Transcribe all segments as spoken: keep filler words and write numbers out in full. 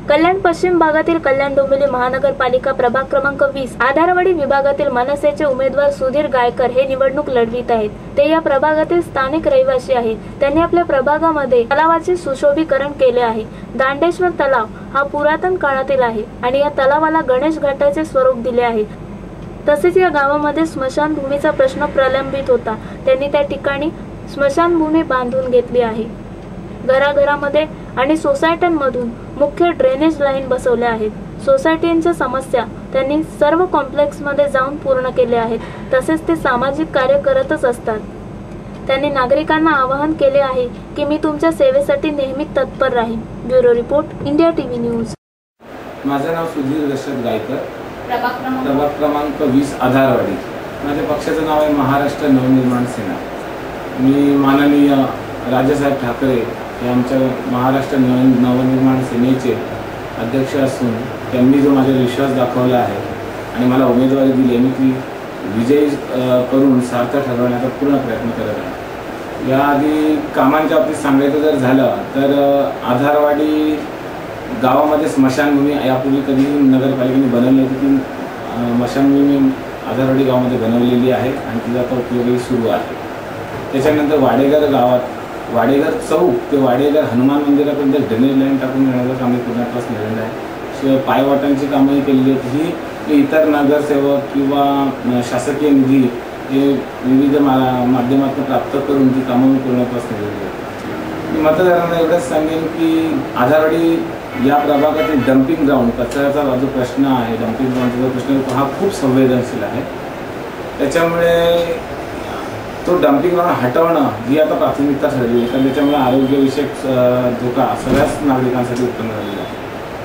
कल्याण पश्चिम भागातील कल्याण डोंबिवली महानगरपालिका प्रभाग क्रमांक वीस आधारवाडी विभागातील मनसेचे उमेदवार सुधीर गायकर हे निवडणूक लढवित आहेत। ते या प्रभागातील स्थानिक रहिवासी आहेत। त्यांनी आपल्या प्रभागामध्ये तलावाचे सुशोभीकरण केले आहे। दांडेश्वर तलाव हा पुरातन काळातील आहे आणि या तलावाला गणेश घाटाचे स्वरूप दिले आहे। तसेच या गावामध्ये स्मशानभूमीचा प्रश्न प्रलंबित होता। त्यांनी त्या ठिकाणी स्मशानभूमी बांधून घेतली आहे। घराघरामध्ये आणि सोसायट्यांमधून मुख्य ड्रेनेज लाईन बसवल्या आहेत। सोसायटींच्या समस्या त्यांनी सर्व कॉम्प्लेक्समध्ये जाऊन पूर्ण केल्या आहेत। तसेच ते सामाजिक कार्य करतच असतात। त्यांनी नागरिकांना आवाहन केले आहे की मी तुमच्या सेवेसाठी नेहमी तत्पर राहीन। Bureau report, India TV news. माझे नाव सुधीर गायकर, प्रभाग क्रमांक वीस आधारवाडी। माझ्या पक्षाचं नाव आहे महाराष्ट्र नवनिर्माण सेना। मी माननीय राजसाहेब ठाकरे हे आमच्या महाराष्ट्र नवनिर्माण सेनेचे अध्यक्ष असून त्यांनी जो माझ्यावर विश्वास दाखवला आहे आणि मला उमेदवारी दिली, मी ती विजयी करून सार्थ ठरवण्याचा पूर्ण प्रयत्न करत आहे। याआधी कामांच्या बाबतीत सांगायचं जर झालं तर आधारवाडी गावामध्ये स्मशानभूमी यापूर्वी कधीही नगरपालिकेने बनवली होती। ती स्मशानभूमी आधारवाडी गावामध्ये बनवलेली आहे आणि तिचा आता उपयोगही सुरू आहे। त्याच्यानंतर वाडेघर गावात वाडेघर चौक ते वाडेघर हनुमान मंदिरापर्यंत ड्रेनेज लाईन टाकून घेण्याचं काम पूर्णत्वास मिळालं आहे। शिवाय पायवाटांची कामंही केलेली आहेत। ही इतर नगरसेवक किंवा शासकीय निधी हे विविध माध्यमातून प्राप्त करून ती कामं पूर्णत्वास मिळालेली आहेत। मी मतदारांना एवढंच सांगेन की आधारवाडी या प्रभागातील डम्पिंग ग्राउंड कचऱ्याचा जो प्रश्न आहे, डम्पिंग ग्राउंडचा जो प्रश्न हा खूप संवेदनशील आहे। त्याच्यामुळे तो डम्पिंग ग्राउंड हटवणं ही आता प्राथमिकता ठरलेली आहे, कारण त्याच्यामुळे आरोग्यविषयक धोका सगळ्याच नागरिकांसाठी उत्पन्न झालेला आहे।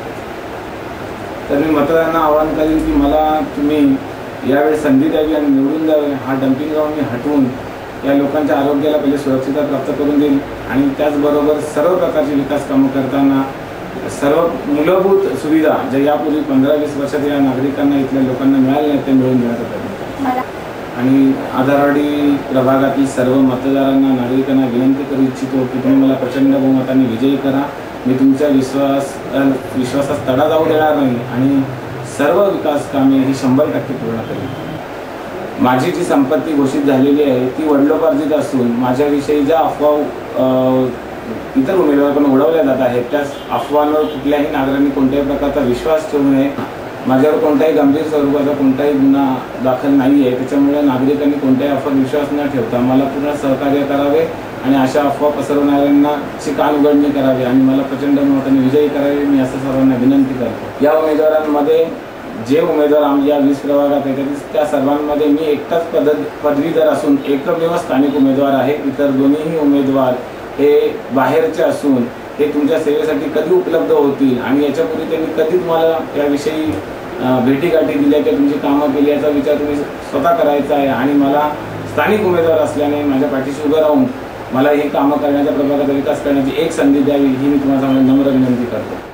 तर मी मतदारांना आवाहन करेन की मला तुम्ही यावेळी संधी द्यावी आणि निवडून द्यावे। हा डम्पिंग ग्राउंड मी हटवून या लोकांच्या आरोग्याला पहिले सुरक्षितता प्राप्त करून देईल आणि त्याचबरोबर सर्व प्रकारची विकास कामं करताना सर्व मूलभूत सुविधा ज्या यापूर्वी पंधरा वीस वर्षात या नागरिकांना इथल्या लोकांना मिळाल्या नाही ते मिळवून देण्याचा प्रयत्न करेन। आणि आधारवाडी प्रभागातील सर्व मतदारांना नागरिकांना विनंती करू इच्छितो की तुम्ही मला प्रचंड बहुमताने विजयी करा। मी तुमच्या विश्वास विश्वासास तडा जाऊ देणार नाही आणि सर्व विकास कामे ही शंभर टक्के पूर्ण करेन। माझी जी संपत्ती घोषित झालेली आहे ती वडिलोपार्जित असून माझ्याविषयी ज्या अफवा इतर उमेदवारांकडून उडवल्या जात आहेत त्या अफवांवर कुठल्याही नागरिकांनी कोणत्याही प्रकारचा विश्वास ठेवू नये। माझ्यावर कोणत्याही गंभीर स्वरूपाचा कोणताही गुन्हा दाखल नाही आहे। त्याच्यामुळे नागरिकांनी कोणत्याही अफवा विश्वास न ठेवता मला पूर्ण सहकार्य करावे आणि अशा अफवा पसरवणाऱ्यांना ची कान उघडणी करावी आणि मला प्रचंड मताने विजयी करावे, मी असं सर्वांना विनंती करतो। या उमेदवारांमध्ये जे उमेदवार आमच्या वीस प्रभागात आहेत त्या सर्वांमध्ये मी एकटाच पद पदवीधर असून एकमेव स्थानिक उमेदवार आहे। इतर दोन्हीही उमेदवार हे बाहेरचे असून हे तुमच्या सेवेसाठी कधी उपलब्ध होतील आणि याच्यापूर्वी त्यांनी कधी तुम्हाला याविषयी भेटीगाठी दिल्या किंवा तुमची कामं केली याचा विचार तुम्ही स्वतः करायचा आहे। आणि मला स्थानिक उमेदवार असल्याने माझ्या पाठीशी उभं राहून मला ही कामं करण्याच्या प्रभागाचा विकास करण्याची एक संधी द्यावी ही मी तुम्हाला नम्र विनंती करतो।